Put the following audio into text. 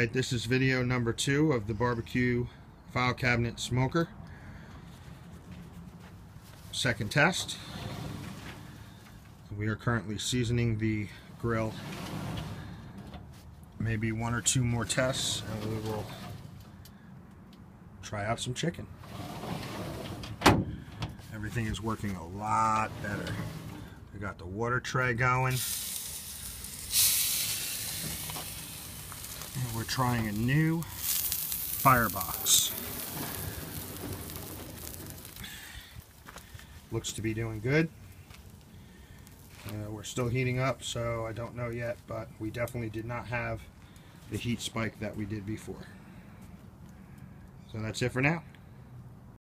Alright, this is video number 2 of the barbecue file cabinet smoker. Second test. We are currently seasoning the grill. Maybe 1 or 2 more tests and we will try out some chicken. Everything is working a lot better. We got the water tray going. And we're trying a new firebox. Looks to be doing good. We're still heating up, so I don't know yet, but we definitely did not have the heat spike that we did before. So that's it for now.